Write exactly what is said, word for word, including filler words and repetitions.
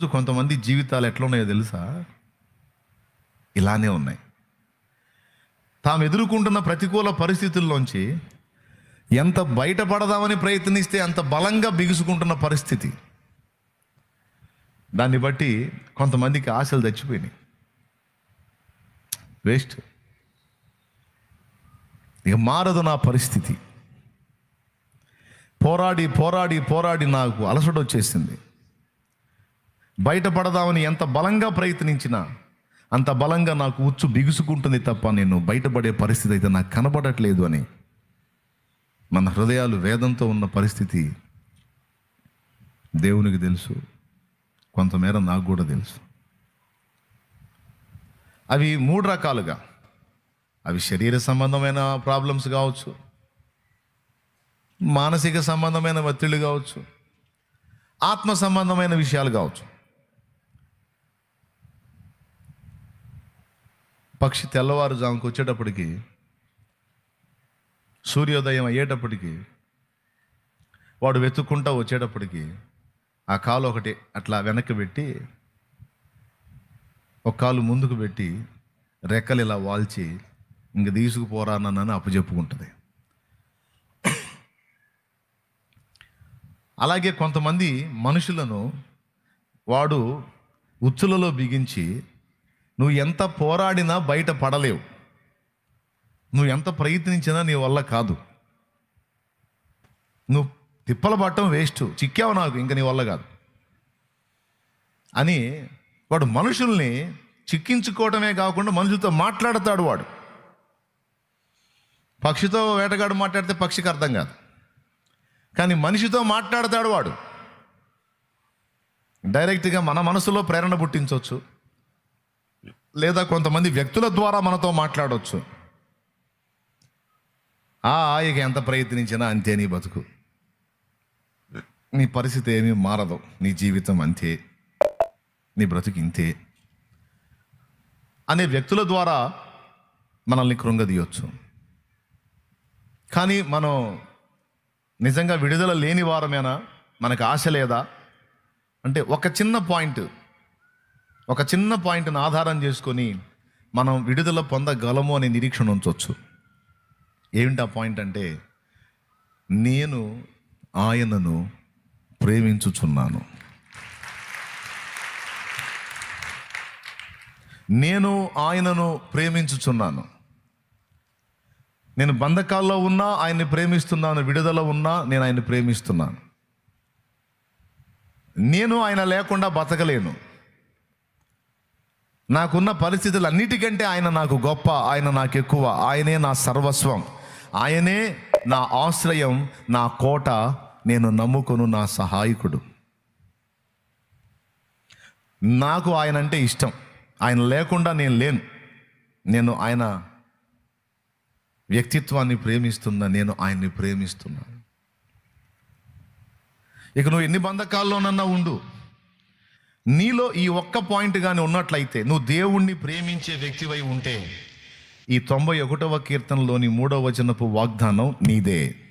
కొంతమంది జీవితాలు ఎట్లా ఉన్నాయో తెలుసా? ఇలానే ఉన్నాయి. తాము ఎదుర్కొంటున్న ప్రతికూల పరిస్థితుల్లోంచి ఎంత బయటపడదామని ప్రయత్నిస్తే అంత బలంగా బిగుసుకుంటున్న పరిస్థితి. దాన్ని బట్టి కొంతమందికి ఆశలు చచ్చిపోయినాయి. వేస్ట్. ఇక మారదు నా పరిస్థితి. పోరాడి పోరాడి పోరాడి నాకు అలసట వచ్చేసింది. బయటపడదామని ఎంత బలంగా ప్రయత్నించినా అంత బలంగా నాకు ఉచ్చు బిగుసుకుంటుంది తప్ప నేను బయటపడే పరిస్థితి అయితే నాకు కనబడట్లేదు అని మన హృదయాలు వేదంతో ఉన్న పరిస్థితి దేవునికి తెలుసు, కొంతమేర నాకు కూడా తెలుసు. అవి మూడు రకాలుగా, అవి శరీర సంబంధమైన ప్రాబ్లమ్స్ కావచ్చు, మానసిక సంబంధమైన ఒత్తిళ్ళు కావచ్చు, ఆత్మ సంబంధమైన విషయాలు కావచ్చు. పక్షి తెల్లవారుజాముకు వచ్చేటప్పటికి, సూర్యోదయం అయ్యేటప్పటికి, వాడు వెతుక్కుంటా వచ్చేటప్పటికి ఆ కాలు ఒకటి అట్లా వెనక్కి పెట్టి ఒక కాలు ముందుకు పెట్టి రెక్కలు ఇలా వాల్చి ఇంక తీసుకుపోరా నన్ను అప్పచెప్పుకుంటుంది. అలాగే కొంతమంది మనుషులను వాడు ఉచ్చులలో బిగించి నువ్వు ఎంత పోరాడినా బయట పడలేవు, నువ్వు ఎంత ప్రయత్నించినా నీ వల్ల కాదు, నువ్వు తిప్పల పట్టడం వేస్ట్, చిక్కావు నాకు, ఇంక నీ వల్ల కాదు అని వాడు మనుషుల్ని చిక్కించుకోవటమే కాకుండా మనుషులతో మాట్లాడతాడు. వాడు పక్షితో వేటగాడు మాట్లాడితే పక్షికి అర్థం కాదు, కానీ మనిషితో మాట్లాడతాడు వాడు. డైరెక్ట్గా మన మనసులో ప్రేరణ పుట్టించవచ్చు, లేదా కొంతమంది వ్యక్తుల ద్వారా మనతో మాట్లాడవచ్చు. ఆ ఇక ఎంత ప్రయత్నించినా అంతే నీ బతుకు, నీ పరిస్థితి ఏమీ మారదు, నీ జీవితం అంతే, నీ బ్రతుకు ఇంతే అనే వ్యక్తుల ద్వారా మనల్ని కృంగదీయొచ్చు. కానీ మనం నిజంగా విడుదల లేని వారమేనా? మనకు ఆశ లేదా అంటే ఒక చిన్న పాయింట్ ఒక చిన్న పాయింట్ని ఆధారం చేసుకొని మనం విడుదల పొందగలము అనే నిరీక్షణ ఉంచవచ్చు. ఏమిటి ఆ పాయింట్ అంటే, నేను ఆయనను ప్రేమించుచున్నాను. నేను ఆయనను ప్రేమించుచున్నాను. నేను బంధకాల్లో ఉన్నా ఆయన్ని ప్రేమిస్తున్నాను, విడుదల ఉన్నా నేను ఆయన్ని ప్రేమిస్తున్నాను. నేను ఆయన లేకుండా బతకలేను. నాకున్న పరిస్థితులు అన్నిటికంటే ఆయన నాకు గొప్ప, ఆయన నాకు ఎక్కువ, ఆయనే నా సర్వస్వం, ఆయనే నా ఆశ్రయం, నా కోట, నేను నమ్ముకొను నా సహాయకుడు. నాకు ఆయన అంటే ఇష్టం, ఆయన లేకుండా నేను లేను. నేను ఆయన వ్యక్తిత్వాన్ని ప్రేమిస్తున్నా, నేను ఆయన్ని ప్రేమిస్తున్నాను. ఇక నువ్వు ఎన్ని బంధకాల్లోనన్నా ఉండు, నీలో ఈ ఒక్క పాయింట్ కానీ ఉన్నట్లయితే, నువ్వు దేవుణ్ణి ప్రేమించే వ్యక్తివై ఉంటే, ఈ తొంభై ఒకటవ కీర్తనలోని మూడవ వచనపు వాగ్దానం నీదే.